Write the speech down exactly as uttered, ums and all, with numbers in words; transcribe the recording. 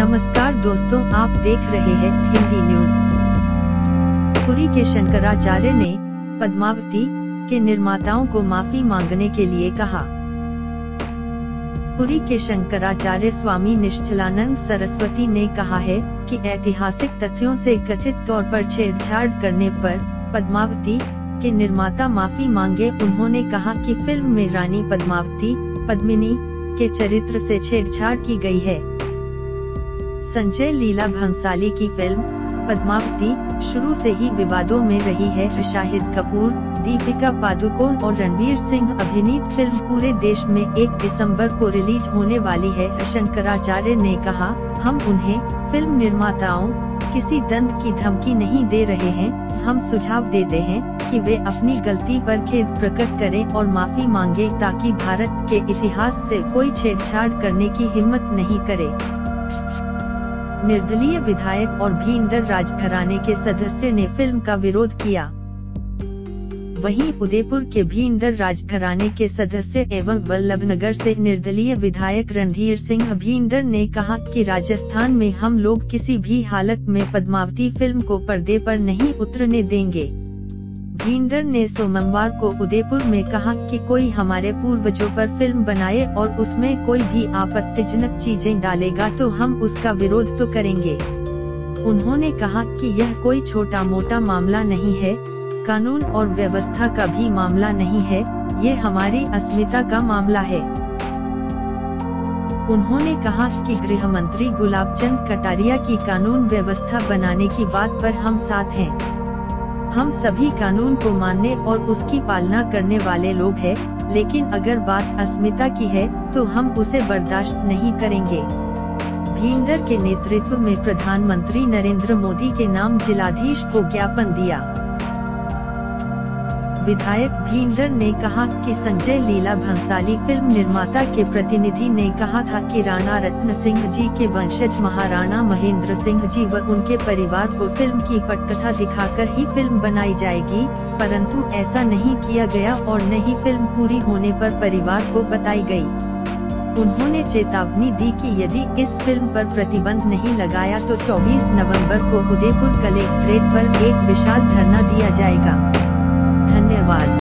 नमस्कार दोस्तों, आप देख रहे हैं हिंदी न्यूज। पुरी के शंकराचार्य ने पद्मावती के निर्माताओं को माफी मांगने के लिए कहा। पुरी के शंकराचार्य स्वामी निश्चलानंद सरस्वती ने कहा है कि ऐतिहासिक तथ्यों से कथित तौर पर छेड़छाड़ करने पर पद्मावती के निर्माता माफी मांगे। उन्होंने कहा कि फिल्म में रानी पद्मावती पद्मिनी के चरित्र से छेड़छाड़ की गई है। संजय लीला भंसाली की फिल्म पद्मावती शुरू से ही विवादों में रही है। शाहिद कपूर, दीपिका पादुकोण और रणवीर सिंह अभिनीत फिल्म पूरे देश में एक दिसंबर को रिलीज होने वाली है। शंकराचार्य ने कहा, हम उन्हें फिल्म निर्माताओं किसी दंड की धमकी नहीं दे रहे हैं। हम सुझाव देते हैं कि वे अपनी गलती पर खेद प्रकट करें और माफी मांगे ताकि भारत के इतिहास से कोई छेड़छाड़ करने की हिम्मत नहीं करे। निर्दलीय विधायक और भींडर राजघराने के सदस्य ने फिल्म का विरोध किया। वहीं उदयपुर के भींडर राजघराने के सदस्य एवं वल्लभनगर से निर्दलीय विधायक रणधीर सिंह भींडर ने कहा कि राजस्थान में हम लोग किसी भी हालत में पद्मावती फिल्म को पर्दे पर नहीं उतरने देंगे। भींडर ने सोमवार को उदयपुर में कहा कि कोई हमारे पूर्वजों पर फिल्म बनाए और उसमें कोई भी आपत्तिजनक चीजें डालेगा तो हम उसका विरोध तो करेंगे। उन्होंने कहा कि यह कोई छोटा मोटा मामला नहीं है, कानून और व्यवस्था का भी मामला नहीं है, ये हमारी अस्मिता का मामला है। उन्होंने कहा कि गृह मंत्री गुलाबचंद कटारिया की कानून व्यवस्था बनाने की बात पर हम साथ हैं। हम सभी कानून को मानने और उसकी पालना करने वाले लोग हैं, लेकिन अगर बात अस्मिता की है तो हम उसे बर्दाश्त नहीं करेंगे। भींडर के नेतृत्व में प्रधानमंत्री नरेंद्र मोदी के नाम जिलाधीश को ज्ञापन दिया। विधायक भींडर ने कहा कि संजय लीला भंसाली फिल्म निर्माता के प्रतिनिधि ने कहा था कि राणा रत्न सिंह जी के वंशज महाराणा महेंद्र सिंह जी व उनके परिवार को फिल्म की पटकथा दिखाकर ही फिल्म बनाई जाएगी, परंतु ऐसा नहीं किया गया और न ही फिल्म पूरी होने पर परिवार को बताई गई। उन्होंने चेतावनी दी कि यदि इस फिल्म पर प्रतिबंध नहीं लगाया तो चौबीस नवंबर को उदयपुर कलेक्ट्रेट पर एक विशाल धरना दिया जाएगा। धन्यवाद।